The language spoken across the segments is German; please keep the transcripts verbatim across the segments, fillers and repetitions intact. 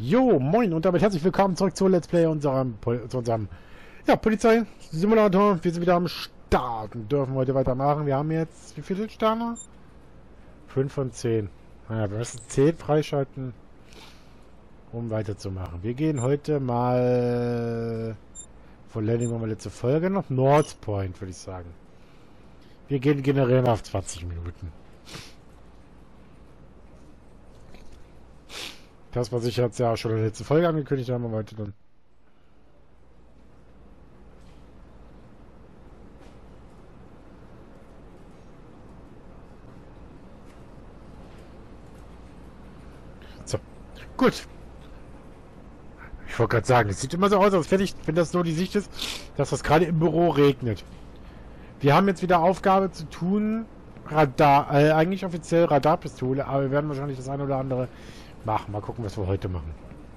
Jo, moin und damit herzlich willkommen zurück zu Let's Play unserem, zu unserem ja, Polizei-Simulator. Wir sind wieder am Start und dürfen heute weitermachen. Wir haben jetzt, wie viele Sterne? fünf von zehn. Naja, wir müssen zehn freischalten, um weiterzumachen. Wir gehen heute mal, von Landing war mal letzte Folge, noch North Point, würde ich sagen. Wir gehen generell auf zwanzig Minuten. Das, was ich jetzt ja schon in der letzten Folge angekündigt habe, heute dann. So, gut. Ich wollte gerade sagen, es sieht immer so aus, als wenn, ich, wenn das nur die Sicht ist, dass das gerade im Büro regnet. Wir haben jetzt wieder Aufgabe zu tun, Radar, äh, eigentlich offiziell Radarpistole, aber wir werden wahrscheinlich das eine oder andere machen. Mal gucken, was wir heute machen.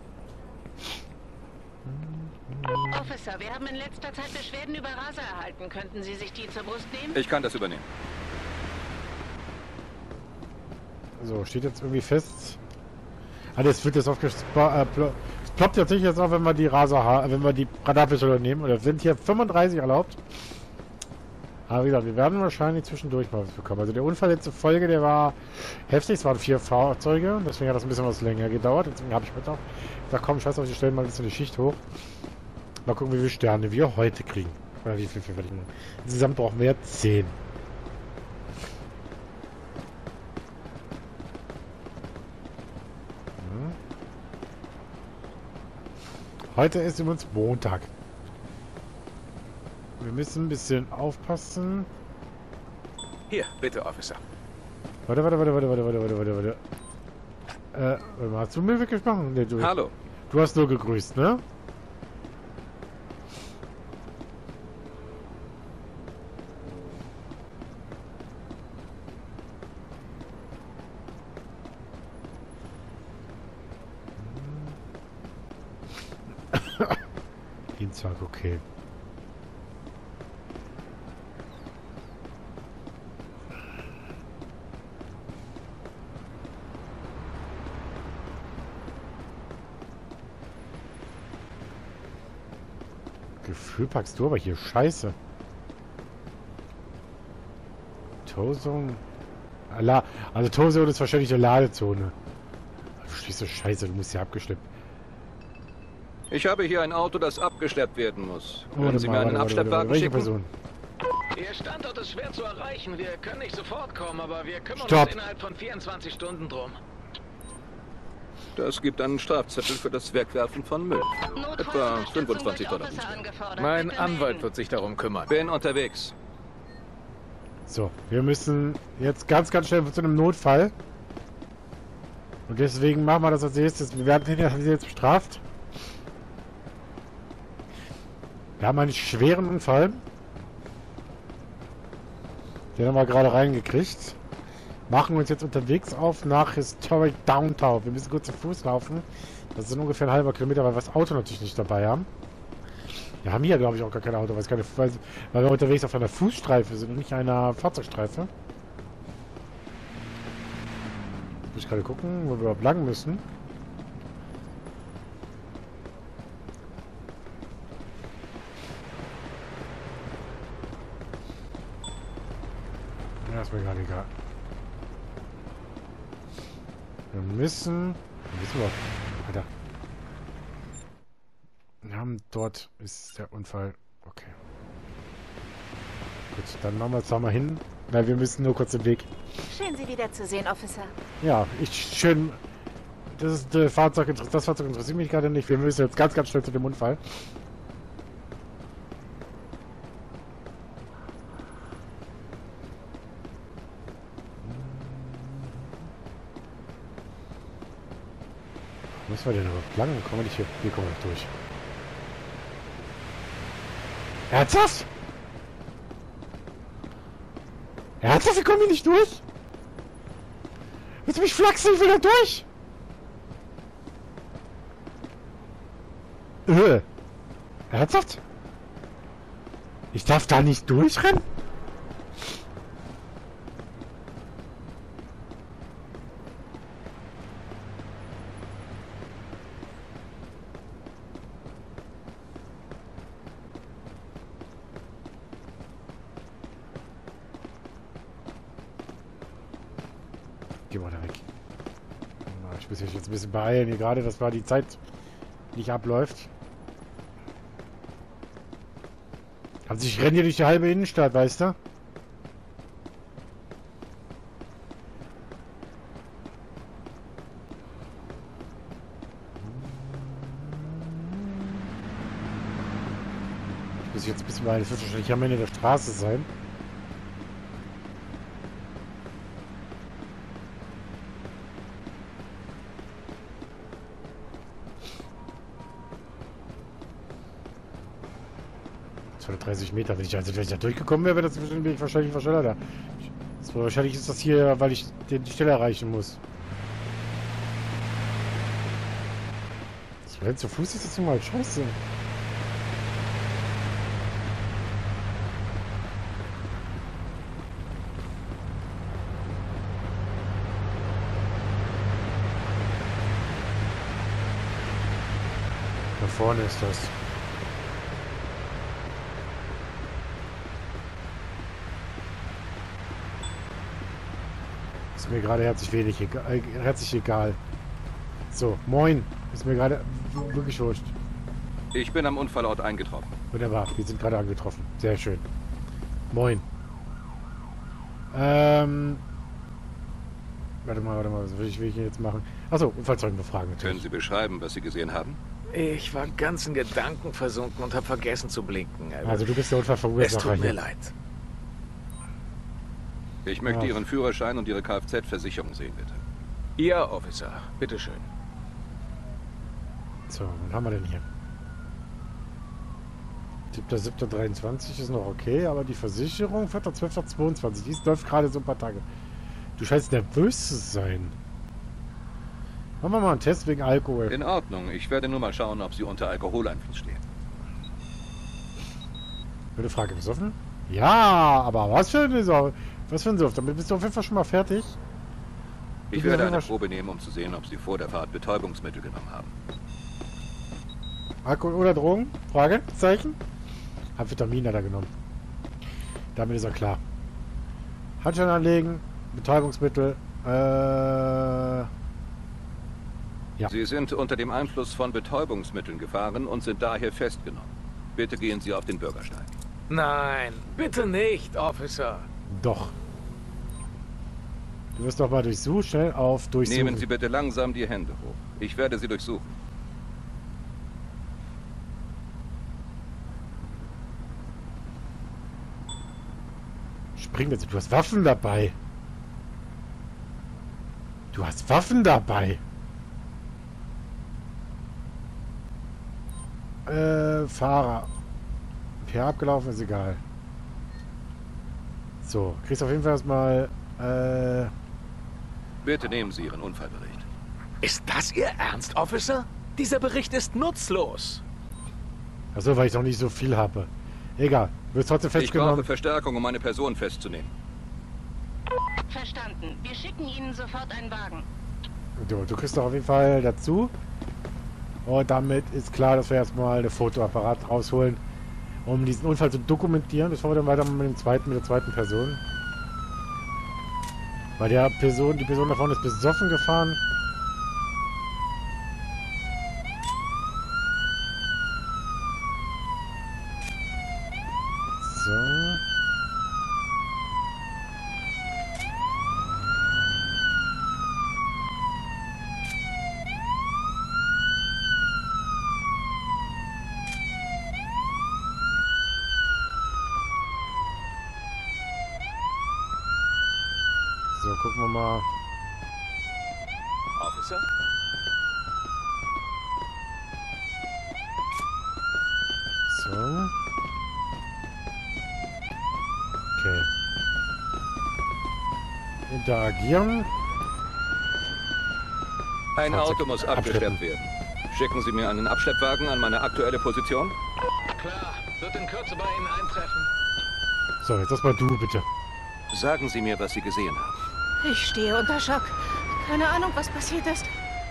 Officer, wir haben in letzter Zeit Beschwerden über Raser erhalten. Könnten Sie sich die zur Brust nehmen? Ich kann das übernehmen. So, steht jetzt irgendwie fest. Ah, das wird jetzt aufgespart. Äh, pl es ploppt tatsächlich jetzt auf, wenn wir die Raser, wenn wir die Radarpistole nehmen. Oder sind hier fünfunddreißig erlaubt. Aber wie gesagt, wir werden wahrscheinlich zwischendurch mal was bekommen. Also der Unfall letzte Folge, der war heftig. Es waren vier Fahrzeuge. Deswegen hat das ein bisschen was länger gedauert. Deswegen habe ich heute auch gesagt, komm, scheiß auf, ich stelle mal ein bisschen die Schicht hoch. Mal gucken, wie viele Sterne wir heute kriegen. Oder wie viel wir verdienen. Insgesamt brauchen wir ja zehn. Hm. Heute ist übrigens Montag. Wir müssen ein bisschen aufpassen. Hier, bitte, Officer. Warte, warte, warte, warte, warte, warte, warte, warte, warte. Äh, warte mal, hast du mir wirklich machen? Nee, du, Hallo. Du hast nur gegrüßt, ne? Dienstag, okay. Gefühl packst du aber hier Scheiße. Tozone. Also Tozone ist wahrscheinlich eine Ladezone. Du stehst so Scheiße, du musst hier abgeschleppt. Ich habe hier ein Auto, das abgeschleppt werden muss. Warte Würden Sie mal, mir einen warte, warte, warte, Abschleppwagen welche schicken? Person? Ihr Standort ist schwer zu erreichen. Wir können nicht sofort kommen, aber wir kümmern Stopp. uns innerhalb von vierundzwanzig Stunden drum. Das gibt einen Strafzettel für das Wegwerfen von Müll. Etwa fünfundzwanzig Dollar. Mein Anwalt wird sich darum kümmern. Bin unterwegs. So, wir müssen jetzt ganz, ganz schnell zu einem Notfall. Und deswegen machen wir das als nächstes. Wir werden jetzt bestraft. Wir haben einen schweren Unfall. Den haben wir gerade reingekriegt. Machen uns jetzt unterwegs auf nach Historic Downtown. Wir müssen kurz zu Fuß laufen. Das sind ungefähr ein halber Kilometer, weil wir das Auto natürlich nicht dabei haben. Wir haben hier, glaube ich, auch gar kein Auto, weil, es keine, weil, weil wir unterwegs auf einer Fußstreife sind und nicht einer Fahrzeugstreife. Muss ich gerade gucken, wo wir überhaupt lang müssen. Ja, ist mir gerade egal. Wir müssen... Wir müssen wir... Alter. Wir haben dort... Ist der Unfall... Okay. Gut, dann machen wir jetzt da mal hin. Na, wir müssen nur kurz den Weg. Schön, Sie wiederzusehen, Officer. Ja, ich schön... Das ist das Fahrzeug... Das Fahrzeug interessiert mich gerade nicht. Wir müssen jetzt ganz, ganz schnell zu dem Unfall. Was war denn überhaupt lang? Kommen wir nicht hier? Hier kommen wir nicht durch. Ernsthaft? Ernsthaft? Wir kommen hier nicht durch? Willst du mich flachsen? Ich will da durch! Äh. Ernsthaft? Ich darf da nicht durchrennen? muss ich jetzt ein bisschen beeilen hier gerade, dass mal die Zeit nicht abläuft. Also ich renne hier durch die halbe Innenstadt, weißt du? Ich muss jetzt ein bisschen beeilen, das wird wahrscheinlich am Ende der Straße sein. zweihundertdreißig Meter. Wenn ich, also wenn ich da durchgekommen wäre, wäre das bin ich wahrscheinlich schneller da. Das, wahrscheinlich ist das hier, weil ich die Stelle erreichen muss. Das rennt zu Fuß ist jetzt mal scheiße. Da vorne ist das. Ist mir gerade herzlich wenig egal, äh, herzlich egal. So, moin. Ist mir gerade wirklich wurscht. Ich bin am Unfallort eingetroffen. Wunderbar, wir sind gerade angetroffen. Sehr schön. Moin. Ähm. Warte mal, warte mal, was will ich, will ich jetzt machen? Achso, Unfallzeugenbefragen natürlich. Können Sie beschreiben, was Sie gesehen haben? Ich war ganz in Gedanken versunken und habe vergessen zu blinken. Also du bist der Es Unfallverursacher tut mir hier. leid. Ich möchte Ja. Ihren Führerschein und Ihre Kfz-Versicherung sehen, bitte. Ja, Officer. Bitteschön. So, was haben wir denn hier? siebter siebter dreiundzwanzig ist noch okay, aber die Versicherung vierter zwölfter zweiundzwanzig, die läuft gerade so ein paar Tage. Du scheinst nervös zu sein. Machen wir mal einen Test wegen Alkohol. In Ordnung. Ich werde nur mal schauen, ob Sie unter Alkoholeinfluss stehen. Gute Frage, besoffen? Ja, aber was für ein Sau- was für ein Suff? Damit bist du auf jeden Fall schon mal fertig. Ich Du werde bist eine aber- Probe nehmen, um zu sehen, ob Sie vor der Fahrt Betäubungsmittel genommen haben. Alkohol oder Drogen? Frage? Zeichen? Amphetamin hat er genommen. Damit ist er klar. Handschellen anlegen, Betäubungsmittel, äh... Ja. Sie sind unter dem Einfluss von Betäubungsmitteln gefahren und sind daher festgenommen. Bitte gehen Sie auf den Bürgersteig. Nein, bitte nicht, Officer. Doch. Du wirst doch mal durchsuchen, schnell auf durchsuchen. Nehmen Sie bitte langsam die Hände hoch. Ich werde Sie durchsuchen. Spring jetzt, du hast Waffen dabei. Du hast Waffen dabei. Äh, Fahrer. Per abgelaufen ist egal. So, kriegst auf jeden Fall erstmal, äh, Bitte nehmen Sie Ihren Unfallbericht. Ist das Ihr Ernst, Officer? Dieser Bericht ist nutzlos. achso, weil ich noch nicht so viel habe. Egal, du wirst trotzdem Ich brauche festgenommen. Verstärkung, um meine Person festzunehmen. Verstanden. Wir schicken Ihnen sofort einen Wagen. Du, du kriegst doch auf jeden Fall dazu. Und damit ist klar, dass wir erstmal eine Fotoapparat rausholen, um diesen Unfall zu dokumentieren, bevor wir dann weitermachen mit dem zweiten, mit der zweiten Person. Weil der Person, die Person da vorne ist besoffen gefahren. So. So, gucken wir mal. Officer? So. Okay. Interagieren. Ein Fahrzeug Auto muss abschleppen. abgeschleppt werden. Schicken Sie mir einen Abschleppwagen an meine aktuelle Position. Klar, wird in Kürze bei Ihnen eintreffen. So, jetzt erstmal du, bitte. Sagen Sie mir, was Sie gesehen haben. Ich stehe unter Schock. Keine Ahnung, was passiert ist.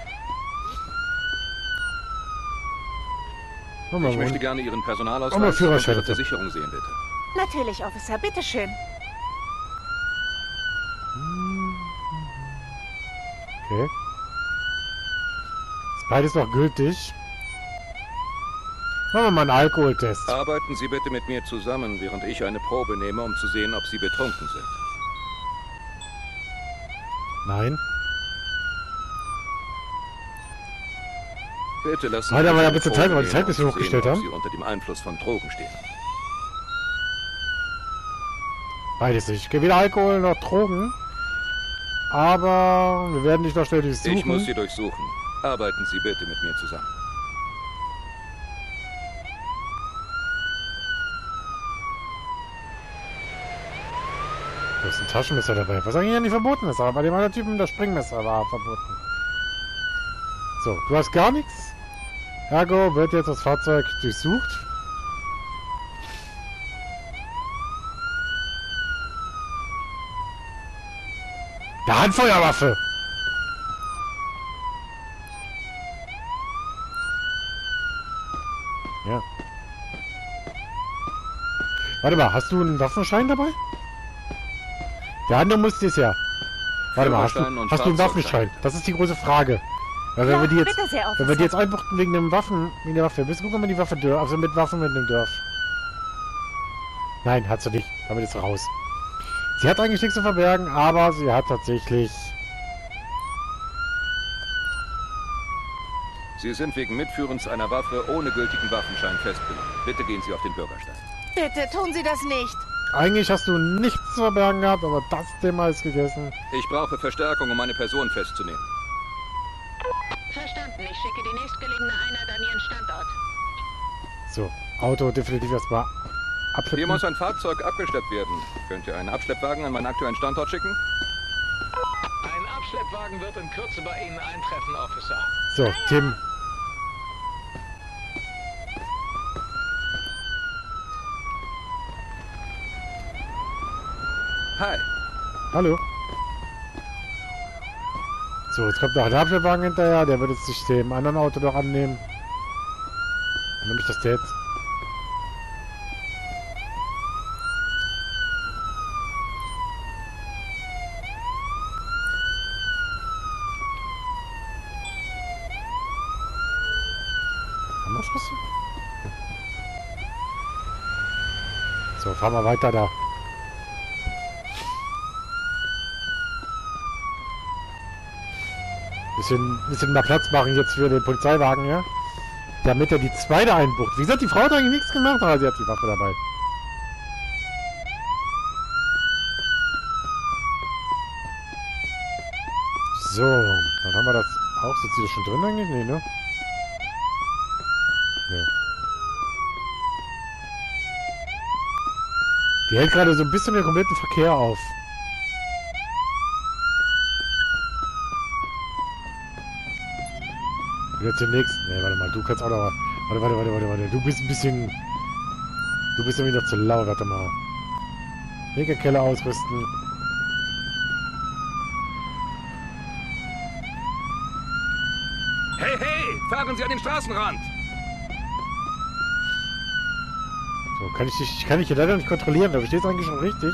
Mach mal, Ich möchte Mann. gerne Ihren Oh, mal Personalausweis und Führerschein, Ihre bitte. Versicherung sehen, bitte. Natürlich, Officer. Bitteschön. Okay. Beides noch gültig. Machen wir mal einen Alkoholtest. Arbeiten Sie bitte mit mir zusammen, während ich eine Probe nehme, um zu sehen, ob Sie betrunken sind. Nein. Bitte lassen Alter, Sie aber ja eine bitte Probe Zeit, weil die nehmen, Zeit ein bisschen um zu sehen, hochgestellt ob haben. Sie unter dem Einfluss von Drogen stehen. Beides nicht. Weder Alkohol noch Drogen. Aber wir werden dich noch schnell durchsuchen. Ich muss Sie durchsuchen. Arbeiten Sie bitte mit mir zusammen. Du hast ein Taschenmesser dabei. Was eigentlich ja nicht verboten ist, aber bei dem anderen Typen das Springmesser war verboten. So, du hast gar nichts. Ergo wird jetzt das Fahrzeug durchsucht. Der Handfeuerwaffe! Ja. Warte mal, hast du einen Waffenschein dabei? Der andere muss es ja. Warte mal, hast du, Führerschein und hast du einen Fahrzeugschein. Waffenschein? Das ist die große Frage. Weil wenn Ja, wir die jetzt, bitte sehr, wenn wir die Officer. jetzt einbuchten wegen dem Waffen, wegen der Waffe, müssen gucken, ob wir die Waffe dürfen, also mit Waffen mit dem Dorf. Nein, hat sie nicht. Damit ist sie raus. Sie hat eigentlich nichts zu verbergen, aber sie hat tatsächlich. Sie sind wegen Mitführens einer Waffe ohne gültigen Waffenschein festgenommen. Bitte gehen Sie auf den Bürgersteig. Bitte tun Sie das nicht. Eigentlich hast du nichts zu verbergen gehabt, aber das Thema ist gegessen. Ich brauche Verstärkung, um meine Person festzunehmen. Verstanden. Ich schicke die nächstgelegene Einheit an Ihren Standort. So, Auto definitiv erstmal Hier abschleppen. muss ein Fahrzeug abgeschleppt werden. Könnt ihr einen Abschleppwagen an meinen aktuellen Standort schicken? Ein Abschleppwagen wird in Kürze bei Ihnen eintreffen, Officer. So, Tim. Hi. Hallo. So, jetzt kommt noch ein Abschleppwagen hinterher. Der wird jetzt sich dem anderen Auto noch annehmen. Nämlich das der jetzt. Haben wir Schlüssel? So, fahren wir weiter da. Bisschen, bisschen mehr Platz machen jetzt für den Polizeiwagen, ja? Damit er die zweite einbucht. Wie gesagt, die Frau hat eigentlich nichts gemacht, aber sie hat die Waffe dabei. So, dann haben wir das auch. Sitzt sie da schon drin eigentlich? Nee, ne? Nee. Die hält gerade so ein bisschen den kompletten Verkehr auf. Und jetzt den nächsten. Ne, warte mal, du kannst auch noch mal. Warte, warte, warte, warte, warte. Du bist ein bisschen. Du bist irgendwie noch zu laut, warte mal. Regenkeller ausrüsten. Hey, hey! Fahren Sie an den Straßenrand! So, kann ich dich. Kann ich hier leider nicht kontrollieren, da verstehst du eigentlich schon richtig.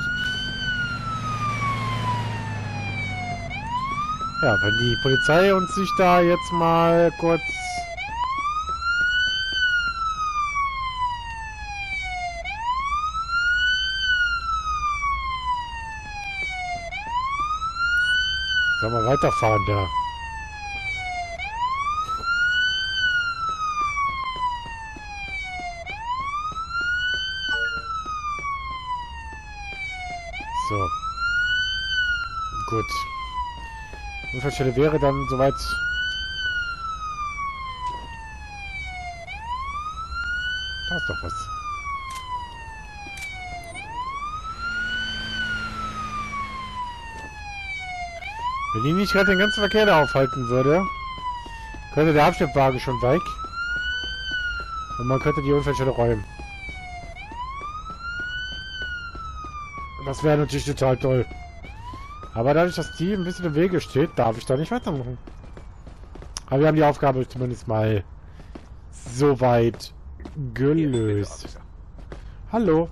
Ja, wenn die Polizei uns sich da jetzt mal kurz. Sollen wir weiterfahren da? So. Gut. Unfallstelle wäre dann soweit. Da ist doch was. Wenn die nicht gerade den ganzen Verkehr da aufhalten würde, könnte der Abschleppwagen schon weg. Und man könnte die Unfallstelle räumen. Das wäre natürlich total toll. Aber dadurch, dass die ein bisschen im Wege steht, darf ich da nicht weitermachen. Aber wir haben die Aufgabe zumindest mal soweit gelöst. Hallo.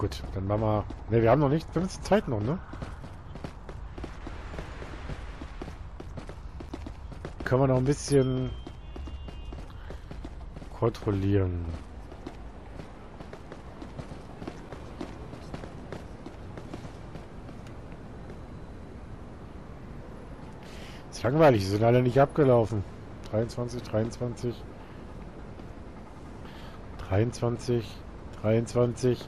gut, dann machen wir... Ne, wir haben noch nicht... Wir haben jetzt Zeit noch, ne? Können wir noch ein bisschen... kontrollieren. Ist langweilig, sie sind alle nicht abgelaufen. dreiundzwanzig, dreiundzwanzig... dreiundzwanzig, dreiundzwanzig.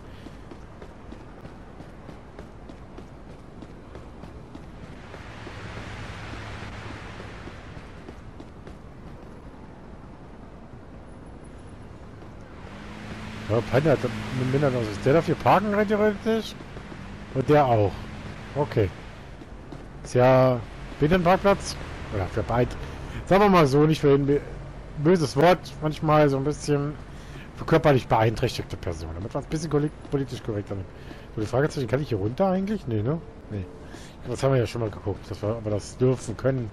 Ja, Panda hat mit Mindern aus. Ist der dafür parken rein theoretisch? Und der auch. Okay. Ist ja Binnenparkplatz. Oder für beide. Sagen wir mal so, nicht für ein böses Wort. Manchmal so ein bisschen für körperlich beeinträchtigte Personen. Damit war es ein bisschen politisch korrekt. So, die Frage ist, kann ich hier runter eigentlich? Nee, ne? Nee. Das haben wir ja schon mal geguckt, dass wir aber das dürfen können.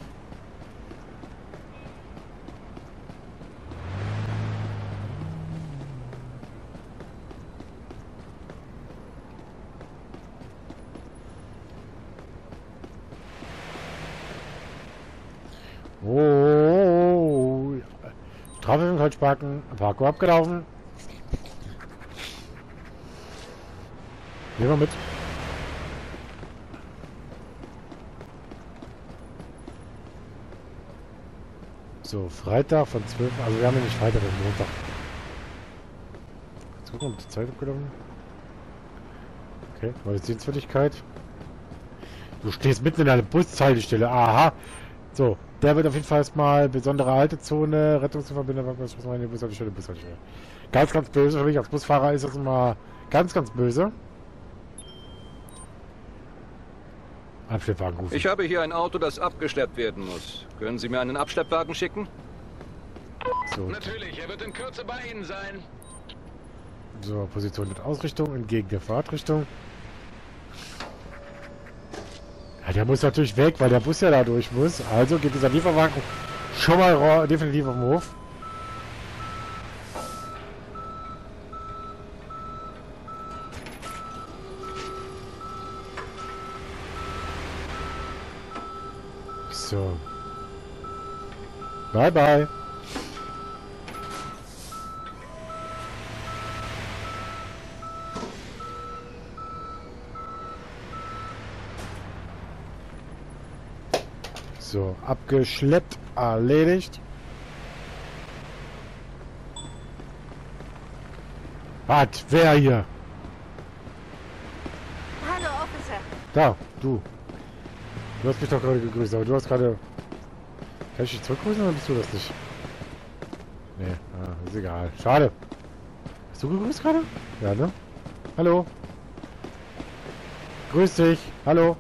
Oh, Strafe im Falschparken, Parkour abgelaufen. Nehmen wir mit. So, Freitag von zwölf, also wir haben ja nicht Freitag, wir haben Montag. Jetzt gucken wir, ob die Zeit abgelaufen. Okay, neue Sehenswürdigkeit. Du stehst mitten in einer Bushaltestelle, aha. So, der wird auf jeden Fall erstmal besondere Haltezone, Rettungsverbinder, was muss man in die Bushaltestelle, Bushaltestelle. Ganz, ganz böse für mich als Busfahrer ist das immer ganz, ganz böse. Abschleppwagen rufen. Ich habe hier ein Auto, das abgeschleppt werden muss. Können Sie mir einen Abschleppwagen schicken? So. Natürlich, er wird in Kürze bei Ihnen sein. So, Position mit Ausrichtung entgegen der Fahrtrichtung. Ja, der muss natürlich weg, weil der Bus ja da durch muss. Also geht dieser Lieferwagen schon mal definitiv auf den Hof. So. Bye, bye. So, abgeschleppt, erledigt. Was? Wer hier? Hallo, Officer. Da, du. Du hast mich doch gerade gegrüßt, aber du hast gerade... Kann ich dich zurückgrüßen oder bist du das nicht? Nee, ah, ist egal. Schade. Hast du gegrüßt gerade? Ja, ne? Hallo. Grüß dich. Hallo.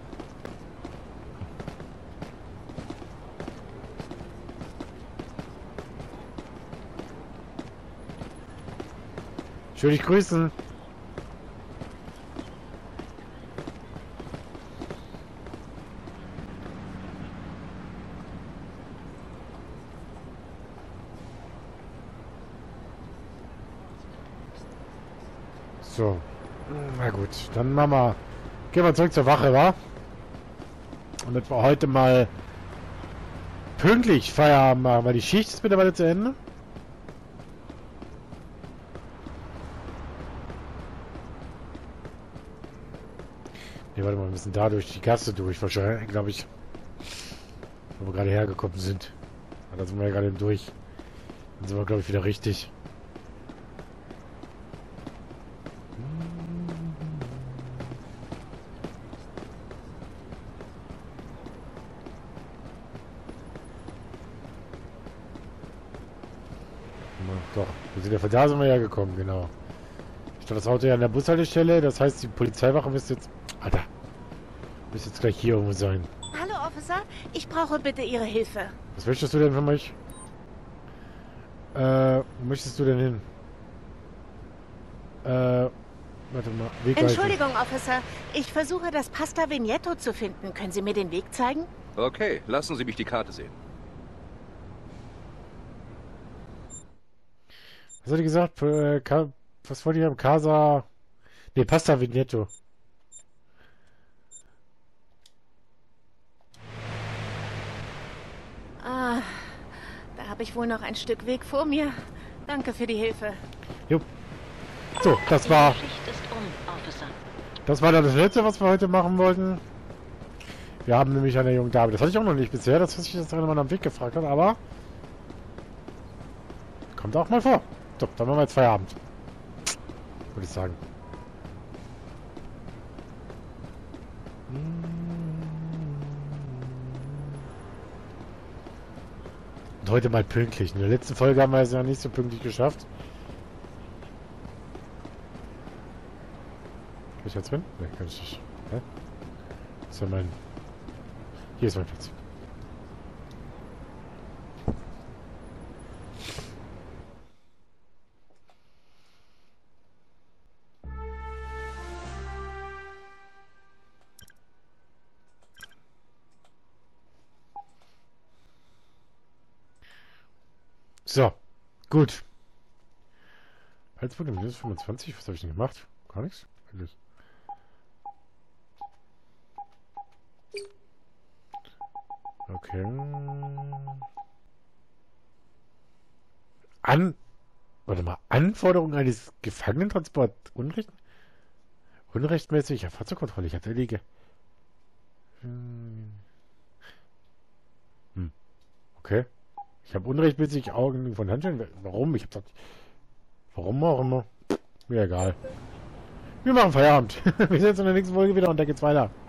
Ich will dich grüßen. So. Na gut, dann machen wir. Gehen wir zurück zur Wache, wa? Damit wir heute mal pünktlich Feierabend machen, weil die Schicht ist mittlerweile zu Ende. Ne, warte mal, wir müssen da durch die Gasse durch, wahrscheinlich, glaube ich. Wo wir gerade hergekommen sind. Da sind wir ja gerade durch. Dann sind wir, glaube ich, wieder richtig. Doch, wir sind ja von da sind wir ja gekommen, genau. Statt das Auto ja an der Bushaltestelle, das heißt, die Polizeiwache müsste jetzt... Alter, müsste jetzt gleich hier irgendwo sein. Hallo, Officer. Ich brauche bitte Ihre Hilfe. Was möchtest du denn von mich? Äh, wo möchtest du denn hin? Äh, warte mal. Wegweisung. Entschuldigung, Officer. Ich versuche, das Pasta Vignetto zu finden. Können Sie mir den Weg zeigen? Okay, lassen Sie mich die Karte sehen. Was hat die gesagt? Äh, Ka was wollte ich haben? Casa... Ne, Pasta Vignetto. Ah, da habe ich wohl noch ein Stück Weg vor mir. Danke für die Hilfe. Jo. So, das war... Die Schicht ist um, Officer. Das war dann das letzte, was wir heute machen wollten. Wir haben nämlich eine junge Dame. Das hatte ich auch noch nicht bisher, dass sich das jemand am Weg gefragt hat, aber... Kommt auch mal vor. So, dann machen wir jetzt Feierabend. Würde ich sagen. Und heute mal pünktlich. In der letzten Folge haben wir es ja nicht so pünktlich geschafft. Kann ich jetzt drin? Ne, kann ich nicht. Hä? Das ist ja mein... Hier ist mein Platz. So, gut. Halsbund im Minus fünfundzwanzig, was habe ich denn gemacht? Gar nichts? Alles. Okay. An... Warte mal, Anforderungen eines Gefangenentransport Unrecht... Unrechtmäßiger Fahrzeugkontrolle, ich hatte liege. Hm. Okay. Ich habe unrechtmäßig Augen von Handschellen. Warum? Ich habe gesagt... Warum auch immer. Mir egal. Wir machen Feierabend. Wir sehen uns in der nächsten Folge wieder und da geht's weiter.